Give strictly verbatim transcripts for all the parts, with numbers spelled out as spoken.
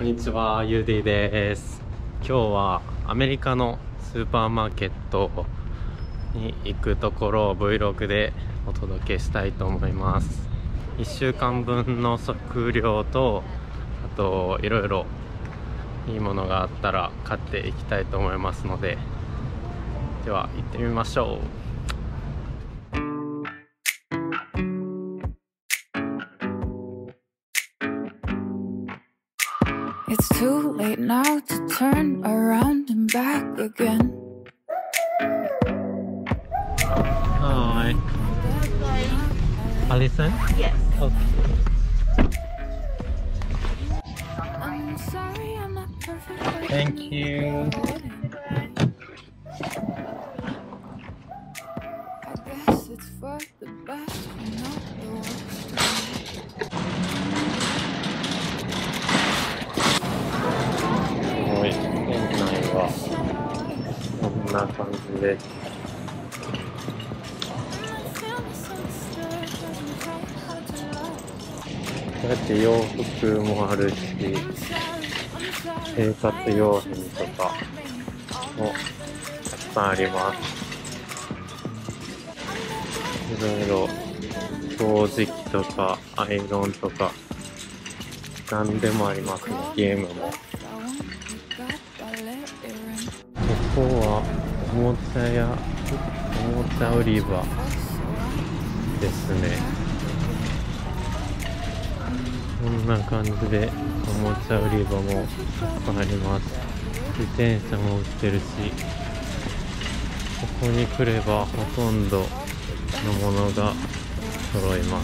こんにちは、ユーディです。今日はアメリカのスーパーマーケットに行くところを Vlog でお届けしたいと思います。いっしゅうかんぶんの食料と、あといろいろいいものがあったら買っていきたいと思いますので、では行ってみましょう。 It's too late now to turn around and back again. Hi. Alison? Yes. Okay. I'm sorry I'm not perfect. Thank you. I guess it's for the best, not the worst. すごい、店内はこんな感じで、こうやって洋服もあるし、生活用品とかもたくさんあります。いろいろ掃除機とかアイロンとか何でもありますね。ゲームも。ここはおもちゃやおもちゃ売り場ですね。こんな感じでおもちゃ売り場もたくさんあります。自転車も売ってるし、ここに来ればほとんどのものが揃います。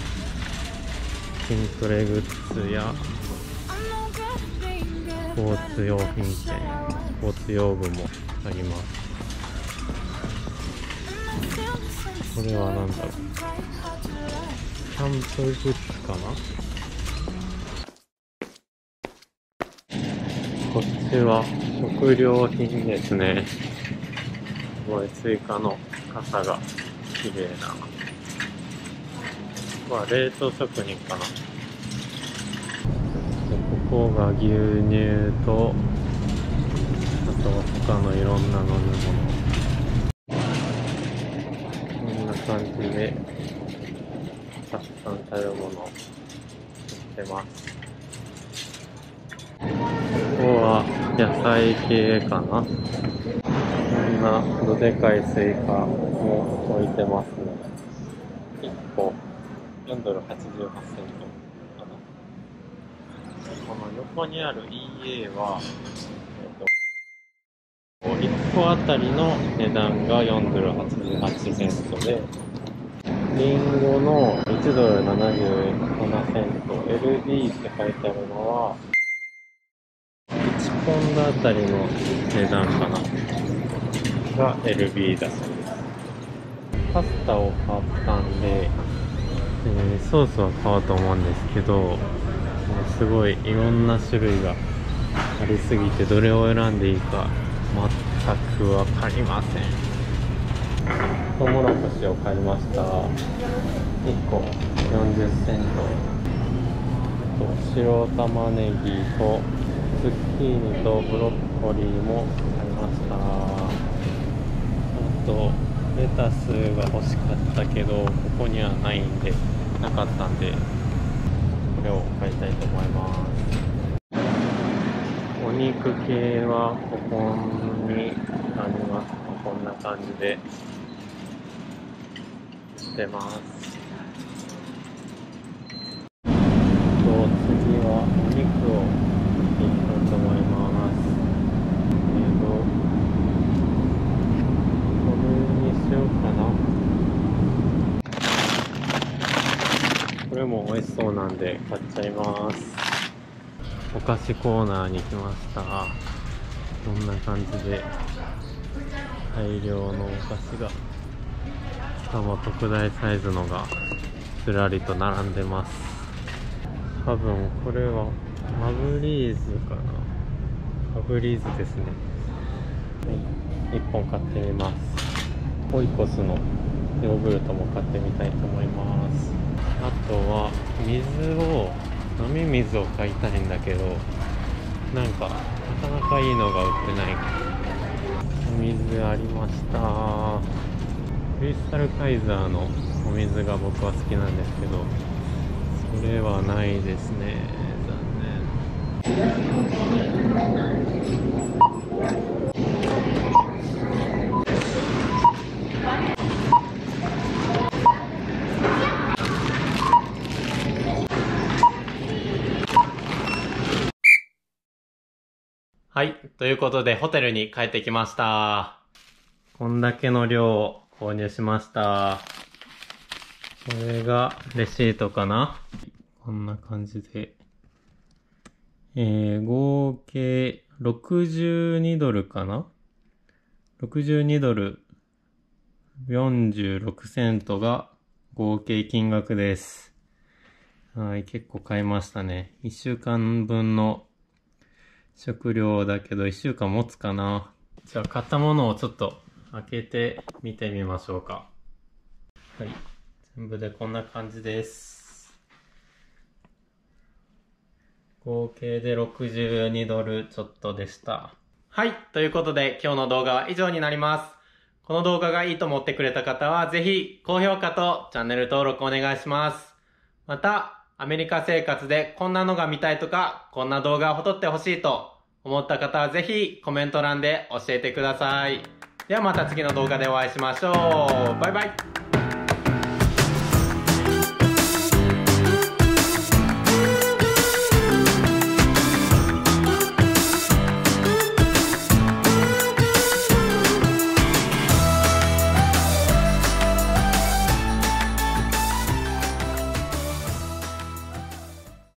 筋トレグッズやスポーツ用品店、スポーツ用具もあります。これは何だろう、キャンプグッズかな。こっちは食料品ですね。すごいスイカの傘が綺麗な。まあ冷凍食品かな。ここが牛乳と、あと他のいろんな飲み物。こんな感じでたくさん食べ物売ってます。ここは野菜系かな。こんなどでかいスイカも置いてますね。いっこよんドルはちじゅうはちセントかな。この横にある イーエー は、えーと、いっこあたりの値段がよんドルはちじゅうはちセントで、リンゴのいちドルななじゅうななセント、エルビー って書いてあるのはいちポンドあたりの値段かなが エルビー だそうです。パスタを買ったんで、えー、ソースは買おうと思うんですけど、すごいいろんな種類がありすぎてどれを選んでいいか全く分かりません。トウモロコシを買いました。いっこよんじゅっセント。と白玉ねぎとズッキーニとブロッコリーも買いました。あとレタスが欲しかったけどここにはないんで、なかったんでこれを買いたいと思います。お肉系はここにあります。こんな感じで売ってます。と次はお肉を見ていきたいと思います。えーとこれにしようかな。これも美味しそうなんで買っちゃいます。お菓子コーナーに来ました。こんな感じで大量のお菓子が、しかも特大サイズのがずらりと並んでます。多分これはファブリーズかな。ファブリーズですね。はい、いっぽん買ってみます。オイコスのヨーグルトも買ってみたいと思います。あとは水を飲み水を買いたいんだけど、なんかなかなかいいのが売ってない。お水ありました。クリスタルカイザーのお水が僕は好きなんですけど、それはないですね。残念。はい。ということで、ホテルに帰ってきました。こんだけの量を購入しました。これがレシートかな。こんな感じで。えー、合計ろくじゅうにドルかな ?ろくじゅうにドルよんじゅうろくセントが合計金額です。はい、結構買いましたね。いっしゅうかんぶんの食料だけどいっしゅうかん持つかな。じゃあ買ったものをちょっと開けてみてみましょうか。はい。全部でこんな感じです。合計でろくじゅうにドルちょっとでした。はい。ということで今日の動画は以上になります。この動画がいいと思ってくれた方はぜひ高評価とチャンネル登録お願いします。また、アメリカ生活でこんなのが見たいとか、こんな動画を撮ってほしいと思った方はぜひコメント欄で教えてください。ではまた次の動画でお会いしましょう。バイバイ。